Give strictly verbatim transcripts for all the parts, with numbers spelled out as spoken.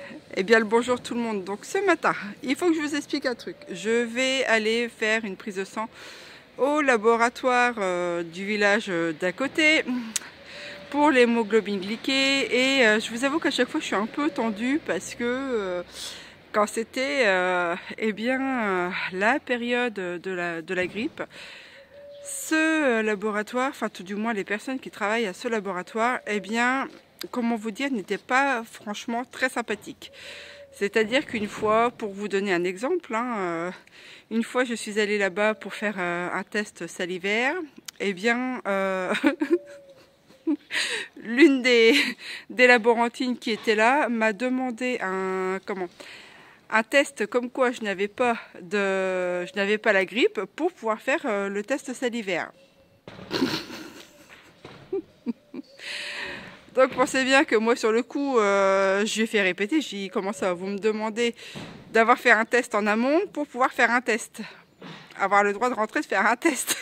Eh bien le bonjour tout le monde. Donc ce matin, il faut que je vous explique un truc. Je vais aller faire une prise de sang au laboratoire euh, du village d'à côté pour l'hémoglobine glyquée. Et euh, je vous avoue qu'à chaque fois je suis un peu tendue parce que euh, quand c'était euh, eh bien euh, la période de la, de la grippe, ce laboratoire, enfin tout du moins les personnes qui travaillent à ce laboratoire, eh bien comment vous dire, n'était pas franchement très sympathique. C'est-à-dire qu'une fois, pour vous donner un exemple, hein, euh, une fois je suis allée là-bas pour faire euh, un test salivaire, et eh bien euh, l'une des, des laborantines qui était là m'a demandé un comment un test comme quoi je n'avais pas de je n'avais pas la grippe pour pouvoir faire euh, le test salivaire. Donc pensez bien que moi sur le coup, euh, je lui ai fait répéter, j'ai dit comment ça, vous me demandez d'avoir fait un test en amont pour pouvoir faire un test. Avoir le droit de rentrer, de faire un test.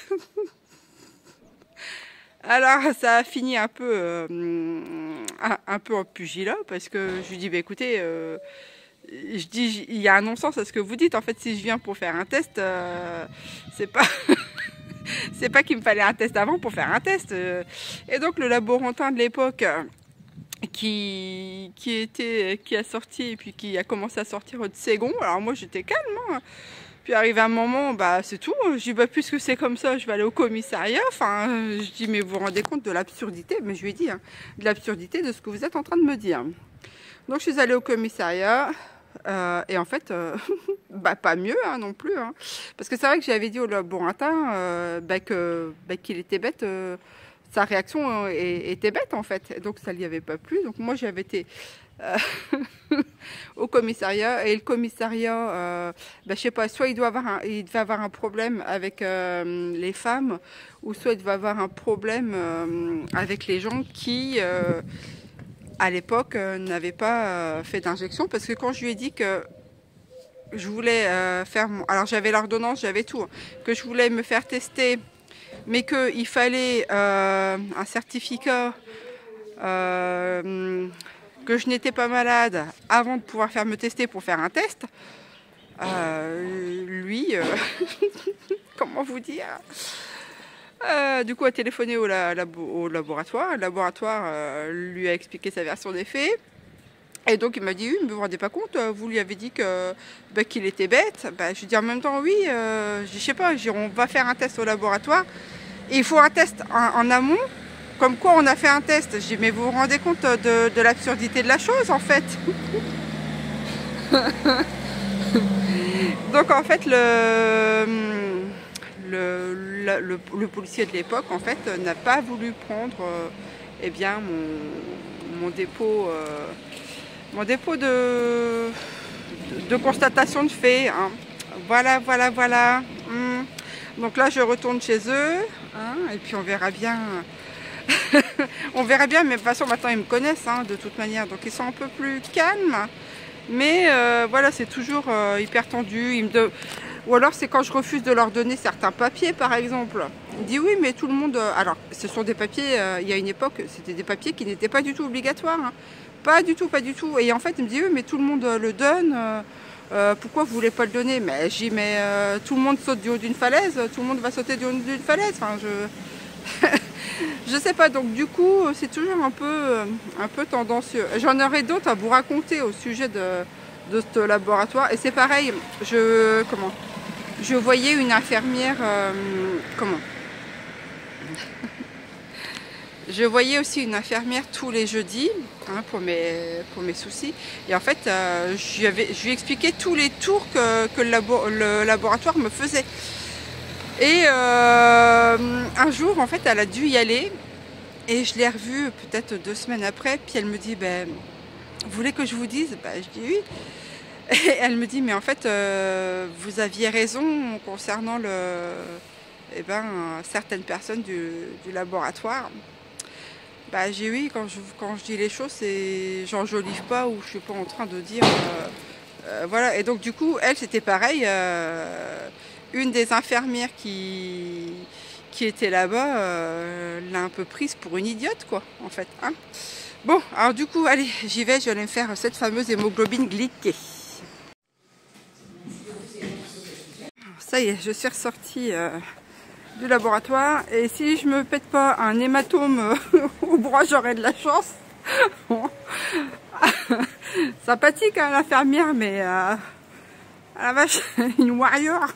Alors ça a fini un peu, euh, un, un peu en pugilat parce que je lui dis, bah, écoutez, euh, je dis, il y a un non-sens à ce que vous dites. En fait, si je viens pour faire un test, euh, c'est pas... c'est pas qu'il me fallait un test avant pour faire un test. Et donc le laborantin de l'époque qui, qui, était, qui a sorti et puis qui a commencé à sortir de ses gonds. Alors moi j'étais calme. Hein. Puis arrivé un moment, bah c'est tout. Je dis bah puisque c'est comme ça, je vais aller au commissariat. Enfin, je dis mais vous vous rendez compte de l'absurdité, mais je lui ai dit, hein, de l'absurdité de ce que vous êtes en train de me dire. Donc je suis allée au commissariat. Euh, et en fait, euh, bah, pas mieux hein, non plus. Hein. Parce que c'est vrai que j'avais dit au laborantin euh, bah, que, bah, qu'il était bête, euh, sa réaction euh, était bête en fait. Donc ça ne lui avait pas plu. Donc moi j'avais été euh, au commissariat. Et le commissariat, euh, bah, je sais pas, soit il, doit avoir un, il devait avoir un problème avec euh, les femmes, ou soit il devait avoir un problème euh, avec les gens qui... Euh, à l'époque, euh, n'avait pas euh, fait d'injection parce que quand je lui ai dit que je voulais euh, faire mon... Alors j'avais l'ordonnance, j'avais tout, hein, que je voulais me faire tester, mais qu'il fallait euh, un certificat euh, que je n'étais pas malade avant de pouvoir faire me tester pour faire un test, euh, lui, euh, comment vous dire Euh, du coup, a téléphoné au, la, labo, au laboratoire. Le laboratoire euh, lui a expliqué sa version des faits. Et donc, il m'a dit, oui, mais vous vous rendez pas compte, vous lui avez dit que, bah, qu'il était bête. Bah, je lui ai dit en même temps, oui, euh, je sais pas, je, on va faire un test au laboratoire. Et il faut un test en, en amont, comme quoi on a fait un test. Je dis, mais vous vous rendez compte de, de l'absurdité de la chose, en fait. Donc, en fait, le... Le, le, le, le policier de l'époque en fait n'a pas voulu prendre euh, eh bien mon, mon dépôt euh, mon dépôt de, de, de constatation de fait hein. Voilà voilà voilà hum. Donc là je retourne chez eux hein, et puis on verra bien on verra bien, mais de toute façon maintenant ils me connaissent hein, de toute manière, donc ils sont un peu plus calmes, mais euh, voilà, c'est toujours euh, hyper tendu. Ils me de... Ou alors c'est quand je refuse de leur donner certains papiers par exemple. Il dit oui mais tout le monde... Alors ce sont des papiers, euh, il y a une époque c'était des papiers qui n'étaient pas du tout obligatoires. Hein. Pas du tout, pas du tout. Et en fait il me dit oui mais tout le monde le donne, euh, euh, pourquoi vous voulez pas le donner? Mais je dis mais euh, tout le monde saute du haut d'une falaise, tout le monde va sauter du haut d'une falaise. Enfin je... je sais pas, donc du coup c'est toujours un peu, un peu tendancieux. J'en aurais d'autres à vous raconter au sujet de, de ce laboratoire. Et c'est pareil, je... Comment Je voyais une infirmière, euh, comment Je voyais aussi une infirmière tous les jeudis hein, pour, mes, pour mes soucis. Et en fait, euh, je, lui avais, je lui expliquais tous les tours que, que le, labo, le laboratoire me faisait. Et euh, un jour, en fait, elle a dû y aller. Et je l'ai revue peut-être deux semaines après. Puis elle me dit, ben, vous voulez que je vous dise? Ben, je dis oui. Et elle me dit, mais en fait, euh, vous aviez raison concernant le, eh ben, certaines personnes du, du laboratoire. Bah, j'ai oui, quand je, quand je dis les choses, c'est j'enjolive pas ou je suis pas en train de dire... Euh, euh, voilà, et donc du coup, elle, c'était pareil. Euh, une des infirmières qui, qui était là-bas euh, l'a un peu prise pour une idiote, quoi, en fait. Hein. Bon, alors du coup, allez, j'y vais, je vais aller me faire cette fameuse hémoglobine glyquée. Ça y est, je suis ressortie euh, du laboratoire et si je me pète pas un hématome euh, au bras, j'aurai de la chance. Bon. Sympathique hein, l'infirmière, mais euh, à la vache, une warrior.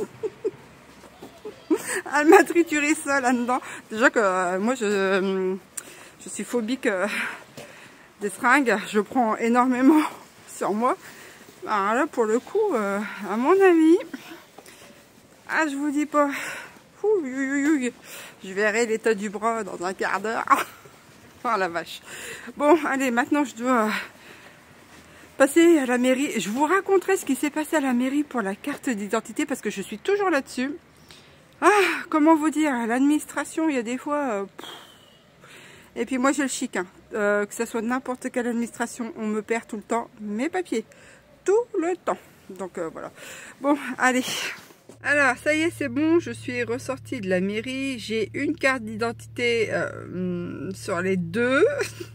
Elle m'a trituré ça là-dedans. Déjà que euh, moi je, euh, je suis phobique euh, des seringues, je prends énormément sur moi. Alors là pour le coup, euh, à mon avis, ah je vous dis pas, ouh, ouh, ouh, je verrai l'état du bras dans un quart d'heure. Oh la vache. Bon allez, maintenant je dois passer à la mairie. Je vous raconterai ce qui s'est passé à la mairie pour la carte d'identité parce que je suis toujours là-dessus. Ah, comment vous dire, l'administration, il y a des fois... Euh, et puis moi j'ai le chic, hein, euh, que ce soit n'importe quelle administration, on me perd tout le temps mes papiers. Tout le temps. Donc euh, voilà. Bon, allez. Alors, ça y est, c'est bon, je suis ressortie de la mairie. J'ai une carte d'identité euh, sur les deux.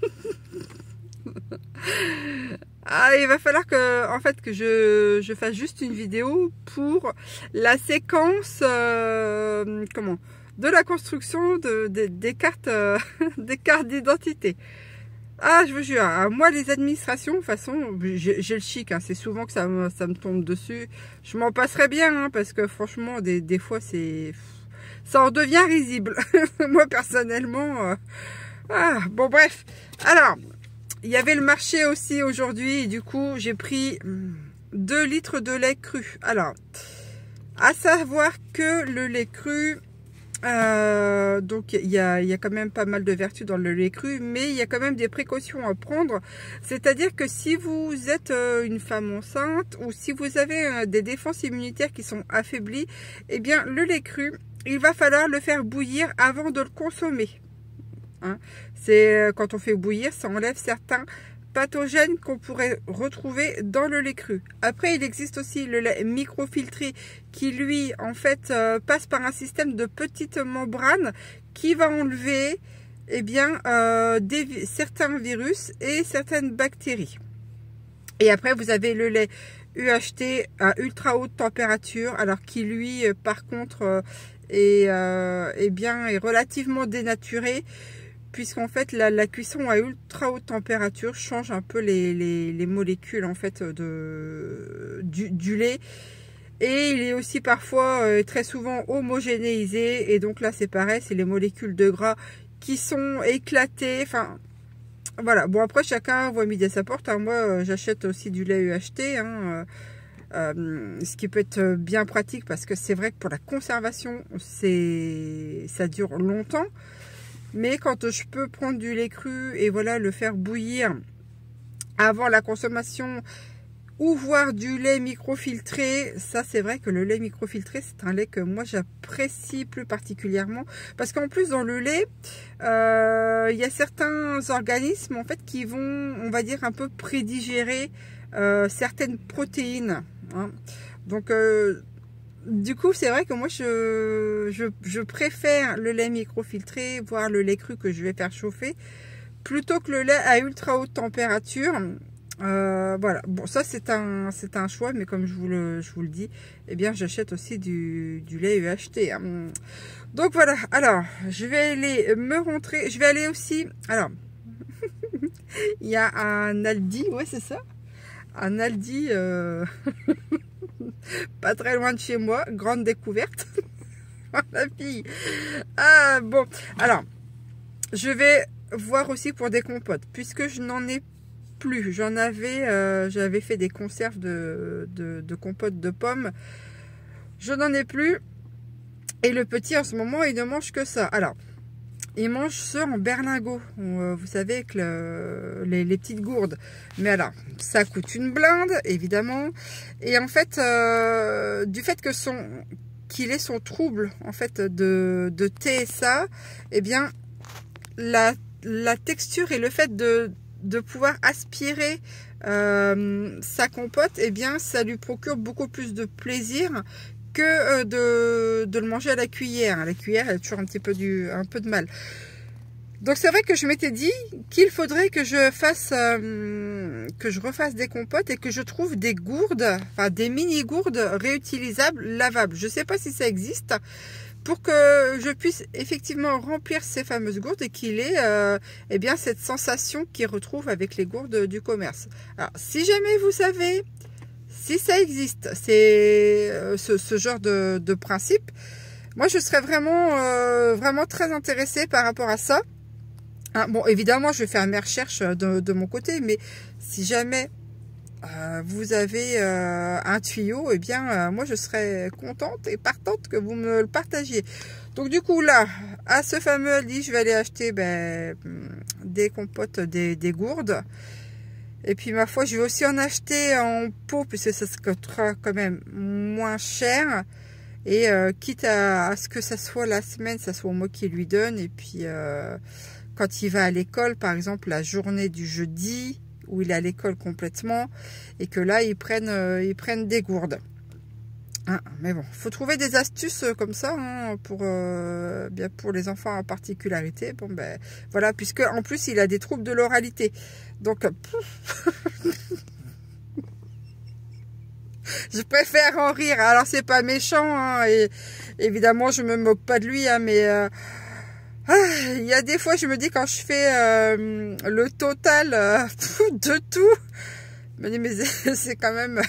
Ah, il va falloir que, en fait, que je, je fasse juste une vidéo pour la séquence, euh, comment, de la construction de, de, des cartes, euh, des cartes d'identité. Ah, je vous jure, hein, moi les administrations, de toute façon, j'ai le chic, hein, c'est souvent que ça me, ça me tombe dessus. Je m'en passerai bien, hein, parce que franchement, des, des fois, c'est, ça en devient risible. Moi personnellement, euh, ah, bon bref. Alors. Il y avait le marché aussi aujourd'hui et du coup j'ai pris deux litres de lait cru. Alors, à savoir que le lait cru, euh, donc il y a, il y a quand même pas mal de vertus dans le lait cru, mais il y a quand même des précautions à prendre. C'est-à-dire que si vous êtes une femme enceinte ou si vous avez des défenses immunitaires qui sont affaiblies, eh bien le lait cru, il va falloir le faire bouillir avant de le consommer. Hein, c'est quand on fait bouillir, ça enlève certains pathogènes qu'on pourrait retrouver dans le lait cru. Après, il existe aussi le lait microfiltré qui, lui, en fait, euh, passe par un système de petites membranes qui va enlever eh bien, euh, des, certains virus et certaines bactéries. Et après, vous avez le lait U H T à ultra haute température, alors qui, lui, euh, par contre, euh, est, euh, eh bien, est relativement dénaturé. Puisqu'en fait la, la cuisson à ultra haute température change un peu les, les, les molécules en fait de, du, du lait et il est aussi parfois euh, très souvent homogénéisé et donc là c'est pareil, c'est les molécules de gras qui sont éclatées, enfin voilà. Bon après chacun voit midi à sa porte, hein. Moi euh, j'achète aussi du lait U H T, hein, euh, euh, ce qui peut être bien pratique parce que c'est vrai que pour la conservation c'est ça dure longtemps. Mais quand je peux prendre du lait cru et voilà le faire bouillir avant la consommation ou voir du lait microfiltré, ça c'est vrai que le lait microfiltré c'est un lait que moi j'apprécie plus particulièrement parce qu'en plus dans le lait euh, il y a certains organismes en fait qui vont, on va dire, un peu prédigérer euh, certaines protéines, hein. Donc euh, du coup, c'est vrai que moi, je, je, je préfère le lait microfiltré, voire le lait cru que je vais faire chauffer, plutôt que le lait à ultra haute température. Euh, voilà. Bon, ça, c'est un, c'est un choix, mais comme je vous le, je vous le dis, eh bien, j'achète aussi du, du lait U H T, hein. Donc, voilà. Alors, je vais aller me rentrer. Je vais aller aussi... Alors, il y a un Aldi. Ouais, c'est ça. Un Aldi... Euh... pas très loin de chez moi, grande découverte. La fille. Ah bon, alors je vais voir aussi pour des compotes puisque je n'en ai plus. J'en avais, euh, j'avais fait des conserves de, de, de compotes de pommes. Je n'en ai plus. Et le petit en ce moment il ne mange que ça. Alors il mange ça en berlingot, euh, vous savez, avec le, les, les petites gourdes. Mais alors, ça coûte une blinde, évidemment. Et en fait, euh, du fait que son qu'il ait son trouble en fait de, de T S A, eh bien, la, la texture et le fait de, de pouvoir aspirer euh, sa compote, eh bien, ça lui procure beaucoup plus de plaisir que de, de le manger à la cuillère. La cuillère, elle a toujours un petit peu, du, un peu de mal. Donc c'est vrai que je m'étais dit qu'il faudrait que je fasse, euh, que je refasse des compotes et que je trouve des gourdes, enfin des mini gourdes réutilisables, lavables. Je ne sais pas si ça existe, pour que je puisse effectivement remplir ces fameuses gourdes et qu'il ait euh, eh bien cette sensation qu'il retrouve avec les gourdes du commerce. Alors si jamais vous savez si ça existe, c'est euh, ce, ce genre de, de principe, moi je serais vraiment euh, vraiment très intéressée par rapport à ça. Hein, bon, évidemment, je vais faire mes recherches de, de mon côté, mais si jamais euh, vous avez euh, un tuyau, eh bien, euh, moi, je serais contente et partante que vous me le partagiez. Donc, du coup, là, à ce fameux Aldi, je vais aller acheter ben, des compotes, des, des gourdes. Et puis, ma foi, je vais aussi en acheter en pot, puisque ça se coûtera quand même moins cher. Et euh, quitte à, à ce que ça soit la semaine, ça soit moi qui lui donne. Et puis... Euh, quand il va à l'école, par exemple, la journée du jeudi, où il est à l'école complètement, et que là, ils prennent, euh, ils prennent des gourdes. Hein, mais bon, il faut trouver des astuces comme ça, hein, pour, euh, bien pour les enfants en particularité. Bon, ben, voilà, puisque en plus, il a des troubles de l'oralité. Donc, je préfère en rire. Alors, c'est pas méchant, hein, et évidemment, je me moque pas de lui, hein, mais... Euh, Ah, il y a des fois, je me dis, quand je fais euh, le total euh, de tout, je me dis, mais c'est quand même...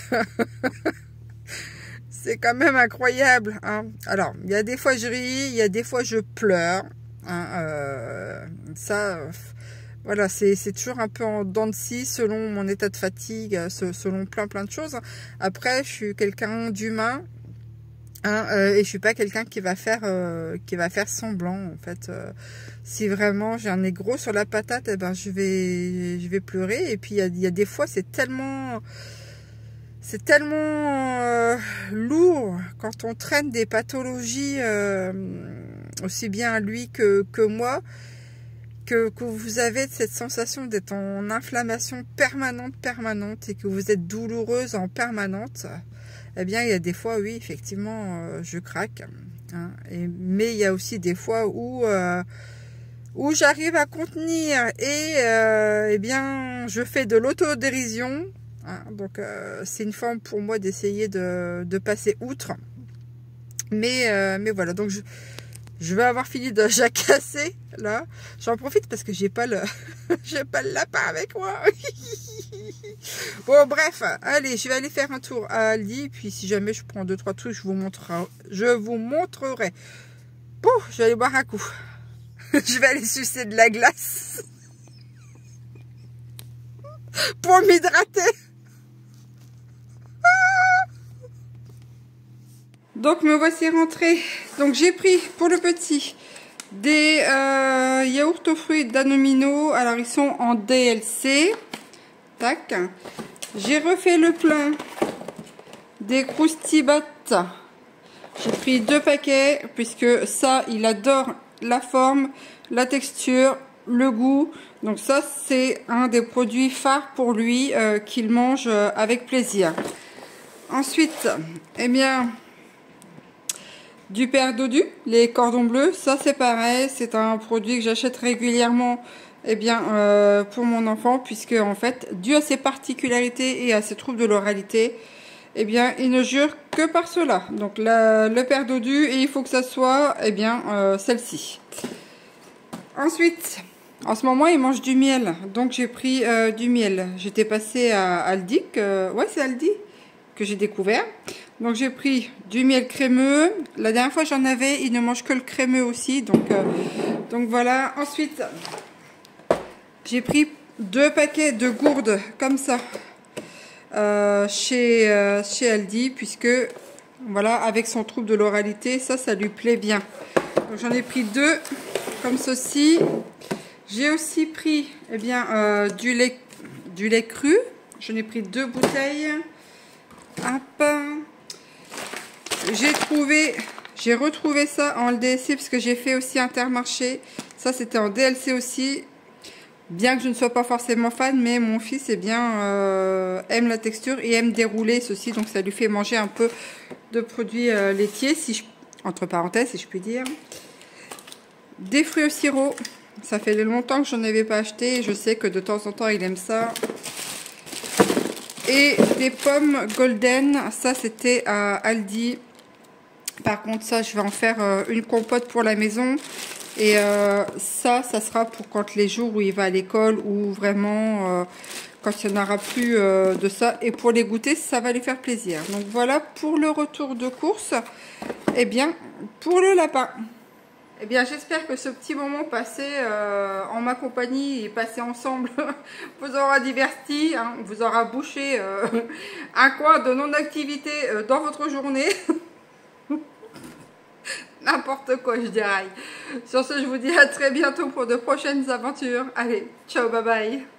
c'est quand même incroyable. Hein. Alors, il y a des fois, je ris, il y a des fois, je pleure. Hein, euh, ça, euh, voilà, c'est toujours un peu en dents de scie, selon mon état de fatigue, selon plein, plein de choses. Après, je suis quelqu'un d'humain. Hein, euh, et je suis pas quelqu'un qui va faire euh, qui va faire semblant en fait. Euh, si vraiment j'ai un nez gros sur la patate, eh ben je vais je vais pleurer. Et puis il y a, y a des fois c'est tellement c'est tellement euh, lourd quand on traîne des pathologies euh, aussi bien lui que que moi, que, que vous avez cette sensation d'être en inflammation permanente permanente et que vous êtes douloureuse en permanente. Eh bien, il y a des fois, oui, effectivement, euh, je craque. Hein, et, mais il y a aussi des fois où, euh, où j'arrive à contenir et euh, eh bien, je fais de l'autodérision. Hein, donc, euh, c'est une forme pour moi d'essayer de, de passer outre. Mais, euh, mais voilà, donc je, je vais avoir fini de jacasser, là. J'en profite parce que j'ai pas le j'ai pas le lapin avec moi. Bon, bref, allez, je vais aller faire un tour à Aldi. Puis si jamais je prends deux trois trucs, je vous montrerai. Je vous montrerai. Bon, je vais aller boire un coup. Je vais aller sucer de la glace pour m'hydrater. Donc me voici rentrée. Donc j'ai pris pour le petit des euh, yaourts aux fruits d'Anomino. Alors ils sont en D L C. Tac. J'ai refait le plein des Croustibat. J'ai pris deux paquets puisque ça, il adore la forme, la texture, le goût. Donc ça, c'est un des produits phares pour lui euh, qu'il mange euh, avec plaisir. Ensuite, eh bien, du Père Dodu, les cordons bleus. Ça, c'est pareil. C'est un produit que j'achète régulièrement. Eh bien, euh, pour mon enfant, puisque en fait, dû à ses particularités et à ses troubles de l'oralité, eh bien, il ne jure que par cela. Donc, la, le Père Dodu, et il faut que ça soit, eh bien, euh, celle-ci. Ensuite, en ce moment, il mange du miel. Donc, j'ai pris euh, du miel. J'étais passée à Aldi, que, ouais, c'est Aldi que j'ai découvert. Donc, j'ai pris du miel crémeux. La dernière fois, j'en avais. Il ne mange que le crémeux aussi. Donc, euh, donc voilà. Ensuite... j'ai pris deux paquets de gourdes comme ça euh, chez, euh, chez Aldi, puisque voilà, avec son trouble de l'oralité, ça, ça lui plaît bien. Donc j'en ai pris deux comme ceci. J'ai aussi pris eh bien, euh, du, lait, du lait cru. J'en ai pris deux bouteilles. Hop. J'ai trouvé, j'ai retrouvé ça en L D C parce que j'ai fait aussi Intermarché. Ça, c'était en D L C aussi. Bien que je ne sois pas forcément fan, mais mon fils eh bien, euh, aime la texture et aime dérouler ceci. Donc ça lui fait manger un peu de produits euh, laitiers, si je, entre parenthèses, si je puis dire. Des fruits au sirop. Ça fait longtemps que je n'en avais pas acheté. Je sais que de temps en temps, il aime ça. Et des pommes golden. Ça, c'était à Aldi. Par contre, ça, je vais en faire euh, une compote pour la maison. Et euh, ça, ça sera pour quand les jours où il va à l'école ou vraiment... Euh, quand il n'y en aura plus euh, de ça. Et pour les goûter, ça va lui faire plaisir. Donc voilà pour le retour de course. Et bien, pour le lapin. Eh bien, j'espère que ce petit moment passé euh, en ma compagnie et passé ensemble vous aura diverti, hein, vous aura bouché euh, un coin de non-activité euh, dans votre journée. N'importe quoi, je dirais. Sur ce, je vous dis à très bientôt pour de prochaines aventures. Allez, ciao, bye bye.